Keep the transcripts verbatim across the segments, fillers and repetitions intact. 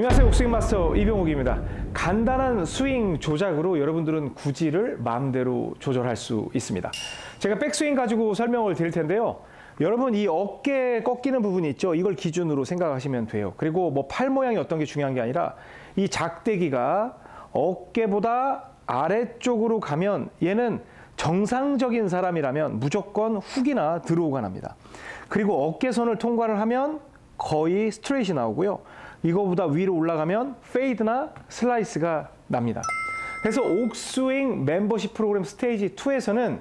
안녕하세요. 옥스윙 마스터 이병욱입니다. 간단한 스윙 조작으로 여러분들은 구질을 마음대로 조절할 수 있습니다. 제가 백스윙 가지고 설명을 드릴 텐데요. 여러분 이 어깨 꺾이는 부분이 있죠. 이걸 기준으로 생각하시면 돼요. 그리고 뭐 팔 모양이 어떤 게 중요한 게 아니라 이 작대기가 어깨보다 아래쪽으로 가면 얘는 정상적인 사람이라면 무조건 훅이나 드로우가 납니다. 그리고 어깨선을 통과를 하면 거의 스트레이트이 나오고요. 이거보다 위로 올라가면 페이드나 슬라이스가 납니다. 그래서 옥스윙 멤버십 프로그램 스테이지 투에서는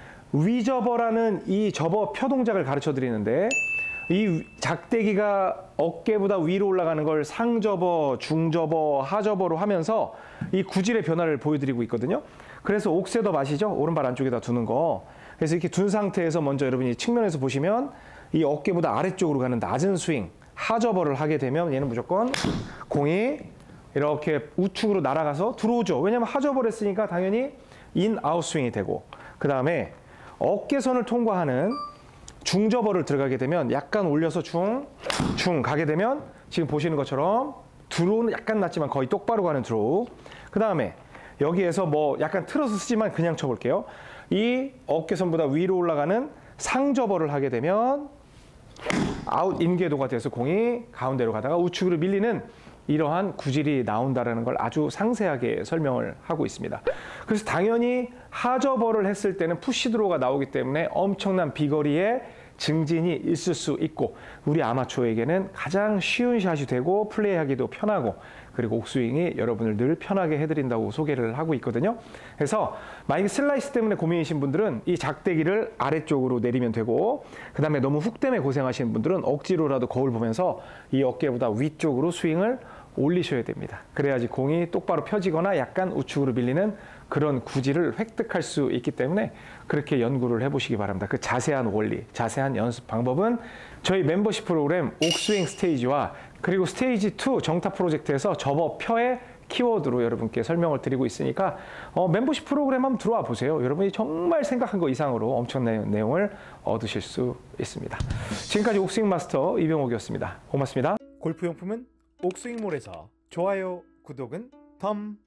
위저버라는 이 접어 펴 동작을 가르쳐 드리는데 이 작대기가 어깨보다 위로 올라가는 걸 상접어, 중접어, 하접어로 하면서 이 구질의 변화를 보여드리고 있거든요. 그래서 옥세더 아시죠? 오른발 안쪽에다 두는 거. 그래서 이렇게 둔 상태에서 먼저 여러분이 측면에서 보시면 이 어깨보다 아래쪽으로 가는 낮은 스윙, 하저버를 하게 되면 얘는 무조건 공이 이렇게 우측으로 날아가서 들어오죠. 왜냐하면 하저버를 했으니까 당연히 인, 아웃 스윙이 되고, 그 다음에 어깨선을 통과하는 중저버를 들어가게 되면 약간 올려서 중, 중 가게 되면 지금 보시는 것처럼 드로우는 약간 낮지만 거의 똑바로 가는 드로우. 그 다음에 여기에서 뭐 약간 틀어서 쓰지만 그냥 쳐볼게요. 이 어깨선보다 위로 올라가는 상저버를 하게 되면 아웃 인궤도가 돼서 공이 가운데로 가다가 우측으로 밀리는 이러한 구질이 나온다는 걸 아주 상세하게 설명을 하고 있습니다. 그래서 당연히 하저버를 했을 때는 푸시드로우가 나오기 때문에 엄청난 비거리의 증진이 있을 수 있고, 우리 아마추어에게는 가장 쉬운 샷이 되고 플레이하기도 편하고, 그리고 옥스윙이 여러분을 늘 편하게 해드린다고 소개를 하고 있거든요. 그래서 만약에 슬라이스 때문에 고민이신 분들은 이 작대기를 아래쪽으로 내리면 되고, 그 다음에 너무 훅 때문에 고생하시는 분들은 억지로라도 거울 보면서 이 어깨보다 위쪽으로 스윙을 올리셔야 됩니다. 그래야지 공이 똑바로 펴지거나 약간 우측으로 밀리는 그런 구질을 획득할 수 있기 때문에 그렇게 연구를 해보시기 바랍니다. 그 자세한 원리, 자세한 연습 방법은 저희 멤버십 프로그램 옥스윙 스테이지와 그리고 스테이지 투 정타 프로젝트에서 접어 펴의 키워드로 여러분께 설명을 드리고 있으니까 어, 멤버십 프로그램 한번 들어와 보세요. 여러분이 정말 생각한 거 이상으로 엄청난 내용을 얻으실 수 있습니다. 지금까지 옥스윙 마스터 이병욱이었습니다. 고맙습니다. 골프용품은 옥스윙몰에서 좋아요, 구독은 덤